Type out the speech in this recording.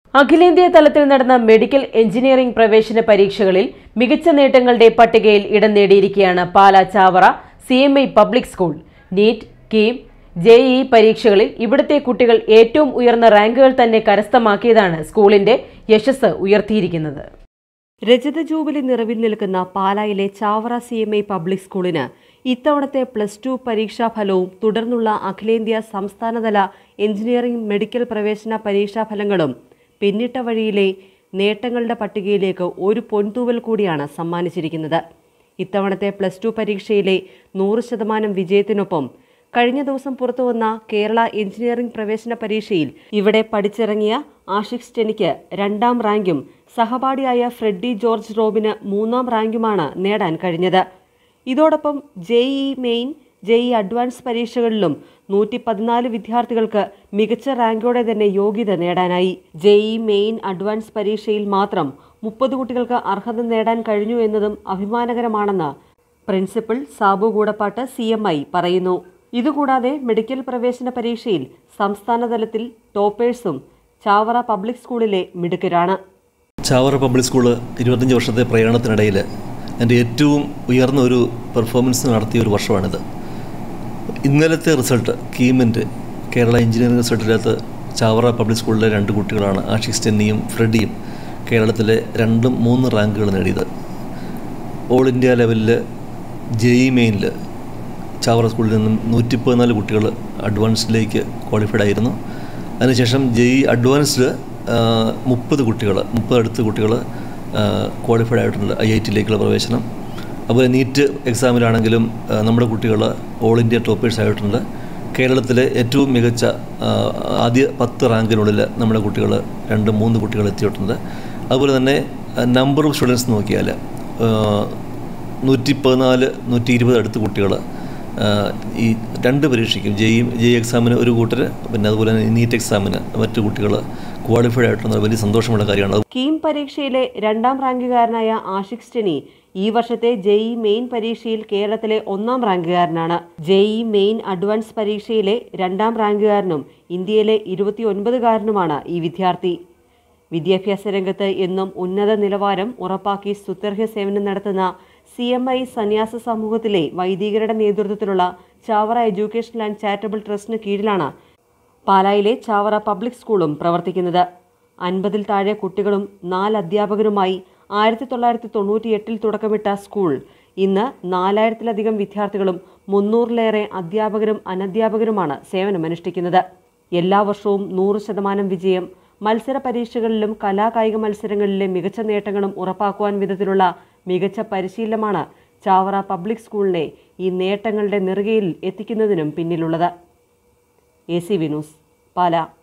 അഖിലേന്ത്യാ തലത്തിൽ നടന്ന മെഡിക്കൽ എഞ്ചിനീയറിംഗ് പ്രവേശന പരീക്ഷകളിൽ മികച്ച നേട്ടങ്ങളുടെ പട്ടികയിൽ ഇടം നേടിയിരിക്കുകയാണ് Pala Chavara CMI public school. NEET, KEAM, JEE പരീക്ഷകളിൽ ഇവിടുത്തെ കുട്ടികൾ ഏറ്റവും ഉയർന്ന റാങ്കുകൾ തന്നെ കരസ്ഥമാക്കിയതാണ് സ്കൂളിന്റെ യശസ് ഉയർത്തിയിരിക്കുന്നത്. രജത ജൂബിലി നിറവിൽ നിൽക്കുന്ന പാലായിലെ ചാവറ CMI പബ്ലിക് സ്കൂളിന് ഇത്തവണത്തെ +2 പരീക്ഷാഫലവും തുടർന്നുള്ള അഖിലേന്ത്യാ സംസ്ഥാനതല എഞ്ചിനീയറിംഗ് മെഡിക്കൽ പ്രവേശന പരീക്ഷാഫലങ്ങളും പിന്നിട്ട വഴിയിലെ നേട്ടങ്ങളുടെ പട്ടികയിലേക്ക് ഒരു പൊൻതൂവൽ കൂടിയാണ് സമ്മാനിച്ചിരിക്കുന്നത്. ഇത്തവണത്തെ +2 പരീക്ഷയിലെ 100% വിജയത്തിനൊപ്പം കഴിഞ്ഞ ദിവസം പുറത്തുവന്ന കേരള എഞ്ചിനീയറിംഗ് പ്രവേശന പരീക്ഷയിൽ ഇവിടെ പഠിച്ചിറങ്ങിയ ആഷിഖ് സ്റ്റെനിക്ക് 2ാം റാങ്കും സഹപാഠിയായ ഫ്രെഡി ജോർജ് റോബിന് 3ാം റാങ്കുമാണ് നേടാൻ കഴിഞ്ഞത്. ഇതോടൊപ്പം JEE മെയിൻ, JEE അഡ്വാൻസ് പരീക്ഷകളിലും 114 വിദ്യാർത്ഥികൾക്ക് മികച്ച റാങ്കോടെ തന്നെ യോഗ്യത നേടാനായി. JEE മെയിൻ അഡ്വാൻസ് പരീക്ഷയിൽ മാത്രം 30 കുട്ടികൾക്ക് അർഹത നേടാൻ കഴിഞ്ഞു എന്നതും അഭിമാനകരമാണെന്ന് പ്രിൻസിപ്പൽ സാബു ഗൂഡപ്പാട്ട് CMI പറയുന്നു. ഇതുകൂടാതെ മെഡിക്കൽ പ്രവേശന പരീക്ഷയിൽ സംസ്ഥാനതലത്തിൽ ടോപ്പേഴ്സും ചാവറ പബ്ലിക് സ്കൂളിലെ മിടുക്കരാണ്. ചാവറ പബ്ലിക് സ്കൂള് 25 വർഷത്തെ പ്രയാണത്തിനിടയിൽ എൻ്റെ ഏറ്റവും ഉയർന്ന ഒരു പെർഫോമൻസ് നടത്തിയ ഒരു വർഷമാണിത്. ഇന്നലത്തെ റിസൾട്ട് കീമിൻ്റെ കേരള എഞ്ചിനീയറിംഗ് റിസൾട്ടിനകത്ത് ചാവറ പബ്ലിക് സ്കൂളിലെ 2 കുട്ടികളാണ് ആഷിഖ് സ്റ്റെന്നിയും ഫ്രെഡിയും കേരളത്തിലെ 2ഉം 3 റാങ്കുകൾ നേടിയത്. ഓൾ ഇന്ത്യ ലെവലിൽ JEE മെയിനിൽ ചാവറ സ്കൂളിൽ നിന്നും 114 കുട്ടികൾ അഡ്വാൻസിലേക്ക് ക്വാളിഫൈഡ് ആയിരുന്നു. അതിനുശേഷം JEE അഡ്വാൻസ്ഡ് 30 അടുത്ത കുട്ടികൾ ക്വാളിഫൈഡ് ആയിട്ടുണ്ട് IIT-യിലേക്കുള്ള പ്രവേശനം. അതുപോലെ നീറ്റ് എക്സാമിലാണെങ്കിലും നമ്മുടെ കുട്ടികൾ ഓൾ ഇന്ത്യ ടോപ്പേഴ്സ് ആയിട്ടുണ്ട്. കേരളത്തിലെ ഏറ്റവും മികച്ച ആദ്യ 10 റാങ്കിനുള്ളിൽ നമ്മുടെ കുട്ടികൾ 2-3 കുട്ടികൾ എത്തിയിട്ടുണ്ട്. അതുപോലെ തന്നെ നമ്പർ ഓഫ് സ്റ്റുഡൻസ് നോക്കിയാൽ 114, 120 അടുത്ത കുട്ടികൾ ഈ 2 പരീക്ഷയ്ക്കും JEE എക്സാമിന് ഒരു കൂട്ടർ, പിന്നെ അതുപോലെ തന്നെ നീറ്റ് എക്സാമിന് മറ്റു കുട്ടികൾ ക്വാളിഫൈഡ് ആയിട്ടുള്ള വലിയ സന്തോഷമുള്ള കാര്യമാണ്. കീം പരീക്ഷയിലെ 2ാം റാങ്കുകാരനായ ആഷിഖ് സ്റ്റെനി ഈ വർഷത്തെ JEE മെയിൻ പരീക്ഷയിൽ കേരളത്തിലെ 1ാം റാങ്കുകാരനാണ്. JEE മെയിൻ അഡ്വാൻസ് പരീക്ഷയിലെ 2ാം റാങ്കുകാരനും ഇന്ത്യയിലെ 29കാരനുമാണ് ഈ വിദ്യാർത്ഥി. വിദ്യാഭ്യാസ രംഗത്ത് എന്നും ഉന്നത നിലവാരം ഉറപ്പാക്കി സ്തുത്യർഹ സേവനം നടത്തുന്ന CMI സന്യാസ സമൂഹത്തിലെ വൈദികരുടെ നേതൃത്വത്തിലുള്ള ചാവറ എഡ്യൂക്കേഷണൽ ആൻഡ് ചാരിറ്റബിൾ ട്രസ്റ്റിന് കീഴിലാണ് പാലായിലെ ചാവറ പബ്ലിക് സ്കൂളും പ്രവർത്തിക്കുന്നത്. 50-ൽ താഴെ കുട്ടികളും 4 അധ്യാപകരുമായി 1998-ൽ തുടക്കമിട്ട സ്കൂൾ ഇന്ന് 4000-ലധികം വിദ്യാർത്ഥികളും 300-ലേറെ അധ്യാപകരും അനധ്യാപകരുമാണ് സേവനമനുഷ്ഠിക്കുന്നത്. എല്ലാ വർഷവും 100% വിജയം, മത്സര പരീക്ഷകളിലും കലാകായിക മത്സരങ്ങളിലെ മികച്ച നേട്ടങ്ങളും ഉറപ്പാക്കുവാൻ വിധത്തിലുള്ള മികച്ച പരിശീലനമാണ് ചാവറ പബ്ലിക് സ്കൂളിനെ ഈ നേട്ടങ്ങളുടെ നെറുകയിൽ എത്തിക്കുന്നതിനും പിന്നിലുള്ളത്. ACV news, Pala.